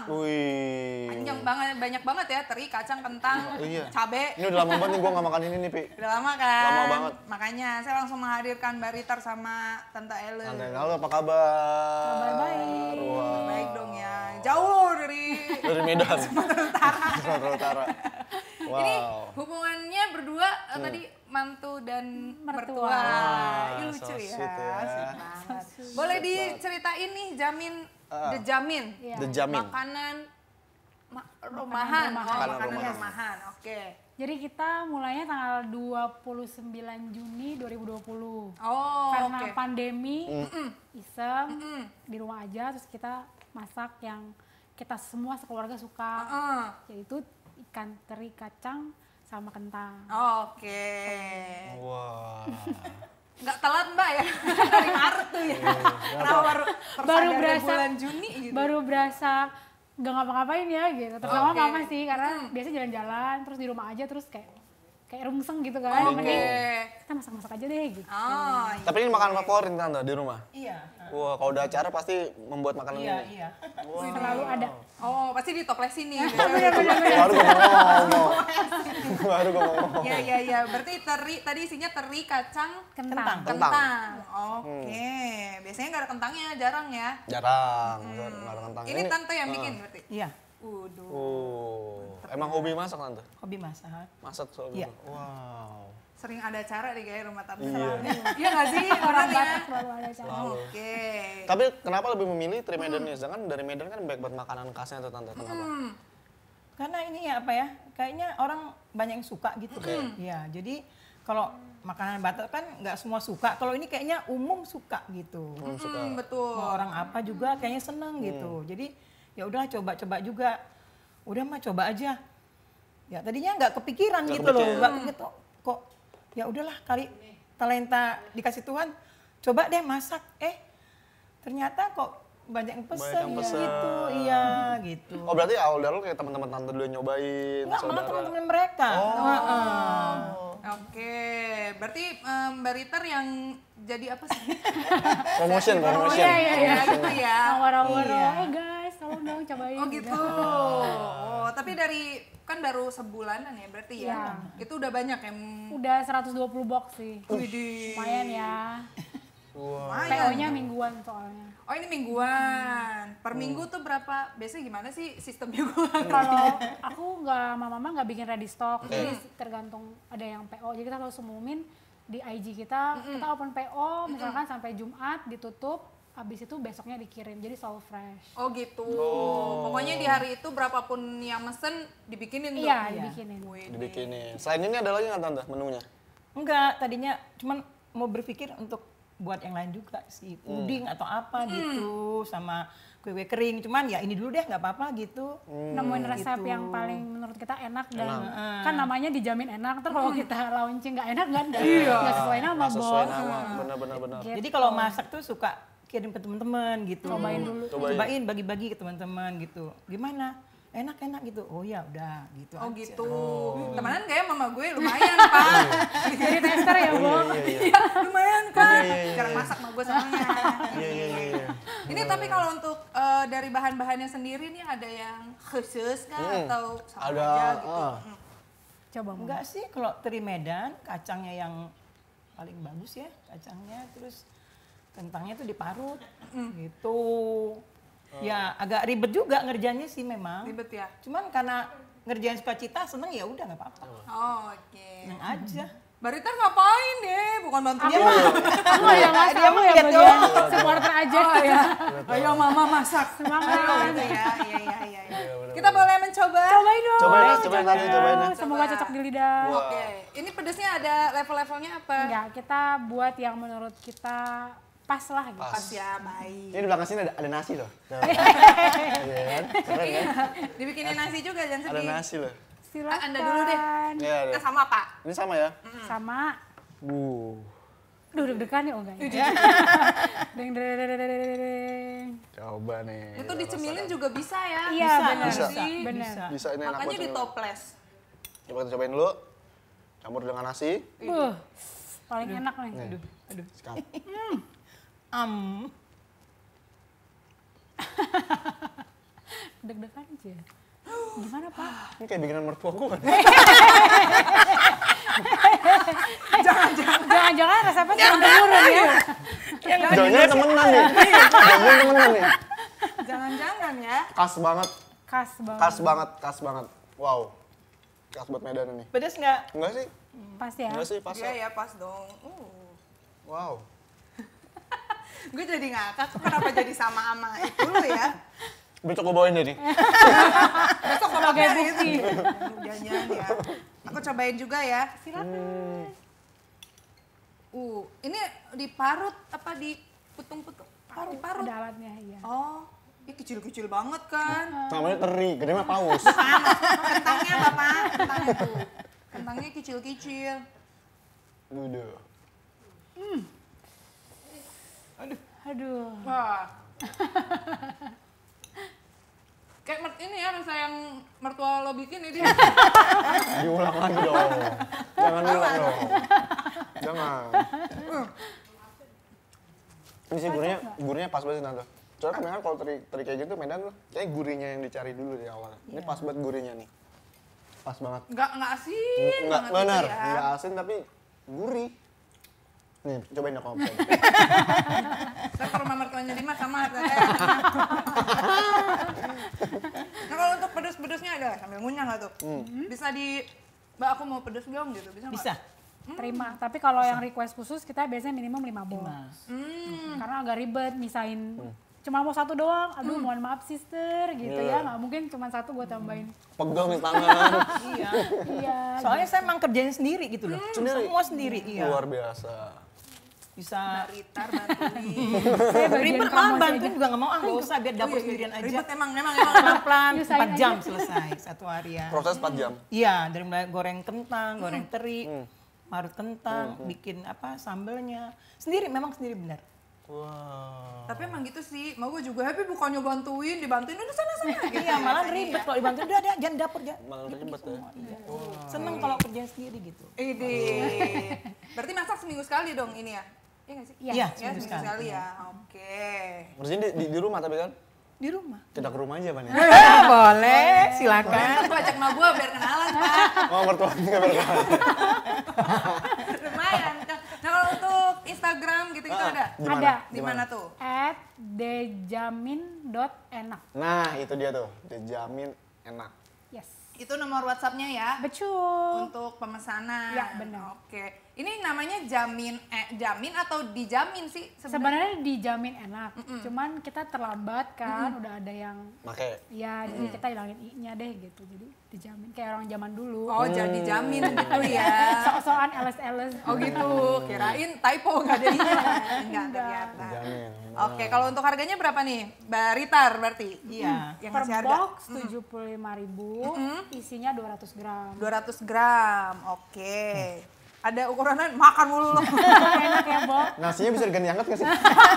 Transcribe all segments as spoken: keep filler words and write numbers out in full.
Wih. Panjang banget, banyak banget ya, teri, kacang, kentang, Iya. cabe. Ini udah lama banget nih gue gak makan ini nih, Pi. Udah lama kan? Lama banget. Makanya saya langsung menghadirkan Mbak Ritar sama Tante Ellen. Tante, halo apa kabar? Kabar baik. Wah. Baik dong ya. Jauh dari Dari Medan. Sumatera Utara. Sumatera Utara. Wow. Ini hubungannya berdua eh, tadi mantu dan mertua. Mertua. Ini lucu so ya. sweet ya. Sweet banget. Boleh diceritain nih Jamin, Ah. The Jamin. Iya. The Jamin. Makanan ma- rumahan. rumahan. Oh, Makanan makanan rumahan. rumahan. Oke. Jadi kita mulainya tanggal dua puluh sembilan Juni dua ribu dua puluh. Oh, Karena oke. pandemi, Mm. iseng, Mm-mm. di rumah aja, terus kita masak yang kita semua sekeluarga suka, Heeh. yaitu ikan teri kacang sama kentang. Oke. Wah. Nggak telat Mbak ya? Dari Maret tuh ya. Kenapa baru Baru tersadarnya berasa- bulan Juni gitu? Baru berasa gak ngapa-ngapain ya gitu, terutama Oke. mama sih, karena biasa jalan-jalan, terus di rumah aja, terus kayak kayak rungseng gitu kan. Oke. Mending kita masak-masak aja deh gitu. Oh, iya. Tapi ini makanan favorit Tante di rumah? Iya. Wah, kalau udah acara pasti membuat makanan Iya, ini. iya. Selalu ada. Oh, pasti ditoplesin nih. Baru gue mau ngomong. Baru gue mau ngomong. Iya, iya, iya. Berarti teri, tadi isinya teri, kacang, Kentang. Kentang. kentang. Oke. Biasanya nggak ada kentangnya, jarang ya. Jarang, nggak ada kentang. Ini tante yang bikin berarti? Iya, Waduh. Oh, emang hobi masak Tante? hobi masak. Masak soalnya. Iya. Wow. Sering ada acara di kayak rumah tante. Iya. Iya nggak sih? Orang Orang ya. Batak selalu ada cara. Oke. Tapi kenapa lebih memilih Tri Medan nih? Sedangkan dari Medan kan banyak banget makanan khasnya tuh Tante. Kenapa? Hmm. Karena ini ya apa ya, kayaknya orang banyak yang suka gitu. Iya, jadi kalau makanan Batak kan nggak semua suka. Kalau ini kayaknya umum suka gitu. Hmm, suka. Hmm, betul. Mau orang apa juga kayaknya seneng gitu. Jadi ya udah coba-coba juga. Udah mah coba aja. Ya tadinya nggak kepikiran Nggak gitu loh, kepikiran. nggak gitu. Kok ya udahlah kali talenta dikasih Tuhan, coba deh masak. Eh ternyata kok banyak yang pesen, Banyak yang pesen. gitu, iya gitu. Oh berarti awal dari kayak teman-teman Tante dulu yang nyobain, Enggak, malah saudara. teman-teman mereka. Oh. Heeh. Oke, berarti em, Mbak Ritar yang jadi apa sih? Promotion, promotion. iya, iya, iya. gitu ya. Waro-waro, Iya. eh guys, tolong dong cobain. Oh gitu. Oh, tapi dari kan baru sebulanan ya berarti ya. Iya. Itu udah banyak yang Udah seratus dua puluh box sih. Widih. Lumayan ya. Wow. P O-nya mingguan soalnya. Oh ini mingguan. Per minggu tuh berapa? Biasanya gimana sih sistemnya gue? Kalau aku nggak, sama mama nggak bikin ready stock, jadi tergantung ada yang P O. Jadi kita harus umumin di I G kita, kita open P O, misalkan sampai Jumat ditutup, habis itu besoknya dikirim, jadi selalu fresh. Oh gitu. Pokoknya di hari itu berapapun yang mesen dibikinin tuh. Iya, dibikinin. Widih. Dibikinin. Selain ini ada lagi nggak Tante menunya? Enggak, tadinya cuman mau berpikir untuk buat yang lain juga sih, puding atau apa gitu, sama kue-kue kering. Cuman ya ini dulu deh, nggak apa-apa gitu. Nemuin resep Gitu. yang paling menurut kita enak dan Enak. kan namanya dijamin enak. Terus kalau kita launching nggak enak kan nggak Iya. nggak sesuai nama, Nggak sesuai Bos. nama, benar-benar benar. Gitu. Jadi kalau masak tuh suka kirim ke teman-teman gitu. Cobain dulu. Cobain. Cobain bagi-bagi ke teman-teman gitu. Gimana? Enak-enak gitu. Oh ya udah gitu. Oh aja. gitu. Temenan gak ya mama gue lumayan pak. Jadi tester ya, Bo. Iya lumayan kan. Iya, iya, iya. Jarang masak sama gue soalnya. Iya iya iya. iya. Ini tapi kalau untuk eh, dari bahan-bahannya sendiri nih ada yang khusus kah Hmm. atau sama Ada, aja gitu? ah. Hmm. Coba Mama. Enggak sih, kalau teri Medan kacangnya yang paling bagus ya, kacangnya terus kentangnya tuh diparut gitu. Ya agak ribet juga ngerjainnya sih memang. Ribet ya? Cuman karena ngerjain sukacita seneng ya udah nggak apa-apa. Oh, oke. Seneng aja. Mbak Ritar ngapain deh? Bukan bantuin Dia dia mah Aku ya mas, Dia aku mah ya lihat bagian doang. supporter aja. Oh ya. Ayo mama masak. Semangat. Ayo gitu ya. Iya iya iya. iya. Kita boleh mencoba? Cobain dong. Cobain, Boleh, cobain tadi, cobain. Semoga cocok di lidah. Wah. Oke. Ini pedesnya ada level-levelnya apa? Enggak, kita buat yang menurut kita pas lah gitu. Pas ya, baik. Ini di belakang sini ada, ada nasi loh. Iya kan? Keren kan? Dibikinin nasi juga, jangan Ada sedih. nasi loh. Silakan. Ah, Anda dulu deh. Iya ada. Kita sama Pak. Ini sama ya? Sama. Uh. Duh, deg-degan ya, oh enggak ya? Deng, deng, deng, deng, deng, deng. Coba nih. Itu dicemilin juga bisa ya. Iya, Bisa, benar. bisa. Benar. Bisa. Bisa ini enak Makanya banget. di toples. Coba kita cobain dulu. Campur dengan nasi. Buh, paling enak nih. Nih. Aduh, aduh. Sekarang. Am. deg-degan aja. Gimana Pak? Ini kayak bikinan mertua gue kan? Jangan-jangan resepnya turun temurun ya? Jangan-jangan temenan nih. Jangan-jangan temenan nih. Jangan-jangan ya. Khas banget, Khas banget. khas banget, khas banget. Wow. Khas buat Medan ini. Pedas nggak? Enggak sih? Pas ya? Enggak sih, pas Iya ya. ya pas dong. Uh. Wow. Gue jadi ngakak, kenapa jadi sama sama itu lo ya? Besok gue bawain deh nih. Besok kalau Sebagai Paris. bukti. Jangan ya. Aku cobain juga ya. Silakan. Uh, ini diparut apa diputung-putung? Parut, parut. Ada alatnya, iya. Oh, ini kecil-kecil banget kan? Namanya teri, gede mah paus. Kentangnya Bapak, kentangnya tuh. Kentangnya kecil-kecil. Udah. Aduh. Wah. Kayak mer- ini ya rasa yang mertua lo bikin ini. Diulang lagi dong. Jangan diulang dong. Jangan. Ini sih gurihnya, gurihnya pas banget sih Tante. Soalnya kan Medan kalau teri, teri kayak gitu Medan tuh kayak gurihnya yang dicari dulu di awal. Ini pas banget gurihnya nih. Pas banget. Enggak enggak asin Enggak banget benar, gitu ya. enggak asin tapi gurih. Nih, cobain dong kamu. Saya ke rumah mertuanya Dimas sama harganya. Nah kalau untuk pedes-pedesnya ada sambil ngunyah nggak tuh? Bisa di, Mbak aku mau pedes dong gitu, bisa nggak? Bisa. Terima. Tapi kalau yang request khusus kita biasanya minimum lima box. Hmm. Karena agak ribet misain cuma mau satu doang. Aduh, mohon maaf sister gitu Iya. ya. Nggak mungkin cuma satu gue tambahin. Pegel nih tangan. Iya. Iya. Soalnya saya emang kerjain sendiri gitu loh. Sendiri? Semua sendiri, iya. Luar biasa. Bisa Ritar bantuin. Saya bagian ribet kamu malah aja. bantuin juga nggak mau, ah nggak usah biar dapur sendirian aja. Ribet emang, emang, emang. Pelan-pelan, Nyusahin empat jam aja. selesai satu hari ya. Proses empat jam. Iya, dari mulai goreng kentang, goreng teri, marut kentang, bikin apa sambelnya. Sendiri, memang sendiri benar. Wow. Tapi emang gitu sih, mau gue juga happy bukannya bantuin, dibantuin udah sana-sana gitu. Iya, malah ribet kalau dibantuin, udah ada, jangan dapur, jangan. Malah ribet ya. Seneng kalau kerjain sendiri gitu. Ide. Berarti masak seminggu sekali dong ini ya? Iya nggak sih? Iya, Ya, seminggu seminggu sekali. sekali ya. Oke. Berarti di, di, di rumah tapi kan? Di rumah. Kita ke rumah aja Pan ya? Boleh, silakan. Kan gue ajak sama gue biar kenalan Pak. Oh mertuanya berkenalan. Lumayan. Nah kalau untuk Instagram gitu-gitu Ah, ada? di mana? Ada. Di mana tuh? At dejamin dot enak. Nah itu dia tuh, dijamin enak. Yes. Itu nomor WhatsApp-nya ya? Betul. Untuk pemesanan. Ya, benar. Oke. Ini namanya jamin eh jamin atau dijamin sih sebenarnya? Sebenarnya dijamin enak. Cuman kita terlambat kan, udah ada yang Make. ya jadi kita hilangin i-nya deh gitu. Jadi dijamin kayak orang zaman dulu. Oh, jadi jamin gitu ya. Sok-sokan L S-L S. Oh gitu. Kirain typo nggak ada i-nya. Enggak ternyata. Dijamin. Oke, kalau untuk harganya berapa nih? Mbak Ritar berarti? Iya. Yang Per ngasih harga? box tujuh puluh lima ribu, isinya dua ratus gram. dua ratus gram. Oke. Ada ukurannya makan mulu loh. Enak ya, Bo? Nasinya bisa diganti hangat gak sih?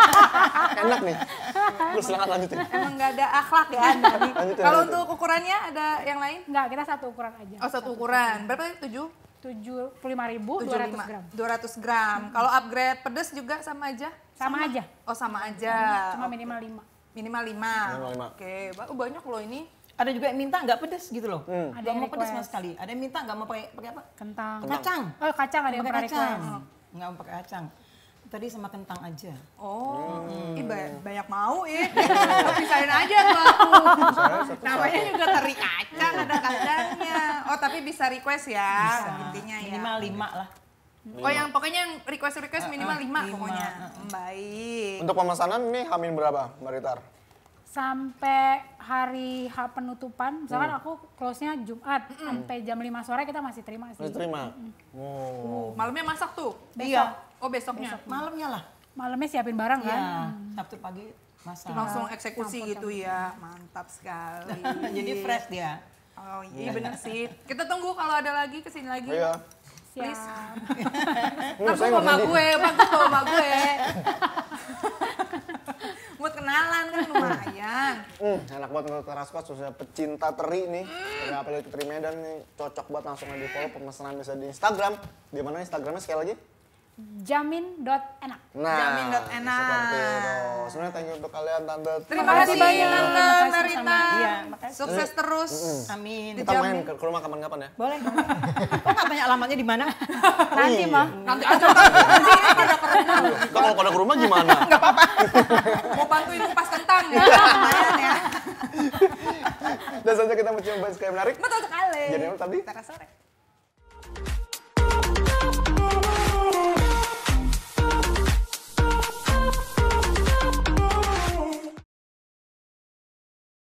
Enak nih. Lu silakan lanjutin. Emang nggak ada akhlak ya Anda nih. Lanjutin, Kalau lanjutin. untuk ukurannya ada yang lain? Enggak, kita satu ukuran aja. Oh, satu ukuran. Berapa tadi? tujuh? tujuh puluh lima ribu, dua ratus gram. dua ratus gram. Kalau upgrade pedas juga sama aja? Sama aja. Oh, sama aja. Cuma minimal lima. Minimal lima. Minimal lima. Oke, ba- oh, banyak loh ini. Ada juga yang minta nggak pedes gitu loh. Hmm. Ada Nggak yang mau pedes sama request. sekali. Ada yang minta nggak mau pakai pakai apa? Kentang. Kacang. Oh, kacang ada yang Pakai pernah kacang. request. Nggak mau pakai kacang. Tadi sama kentang aja. Oh, ih ba- banyak mau ya. Pisahin aja tuh aku. Namanya juga teri kacang, ada kacangnya. Oh, tapi bisa request ya Bisa. intinya ya. Minimal lima lah. Oh, yang pokoknya yang request-request minimal lima lima, pokoknya. uh, Hmm, Baik. Untuk pemesanan nih hamin berapa Mbak Ritar? Sampai hari H penutupan, misalkan aku close-nya Jumat, sampai jam lima sore kita masih terima sih. Masih terima? Oh. Uh, malamnya masak tuh. Iya. Oh, besoknya. Malamnya lah. Malamnya siapin barang kan. Iya. Sabtu pagi masak. Langsung eksekusi gitu ya. Mantap sekali. Jadi fresh dia. Oh iya bener sih. Kita tunggu kalau ada lagi kesini lagi. Iya. Siap. Ini Aku saya mau nggak sama jadi. gue, bagus sama sama gue. Buat kenalan kan lumayan. Hmm, enak banget menurut Teraskot, khususnya pecinta teri nih. Dari apalagi teri Medan nih, cocok banget langsung aja di follow, pemesanan bisa di Instagram. Di mana Instagramnya sekali lagi? jamin dot enak. Nah, Jamin dot enak. seperti itu. Sebenarnya thank you untuk kalian Tante. Terima kasih banyak Tante Terima kasih Merita. sama- iya, makasih. Sukses terus. Amin. Kita main ke ke rumah kapan-kapan ya. Boleh. Kok nggak tanya alamatnya di mana? Nanti iya. mah. Nanti aja nanti pada ke rumah. Kalau pada ke rumah gimana? Mau bantuin kupas kentang ya. Lumayan ya. Dan saja kita mau coba sekali menarik. Betul sekali. Jadi apa tadi? Tara sore.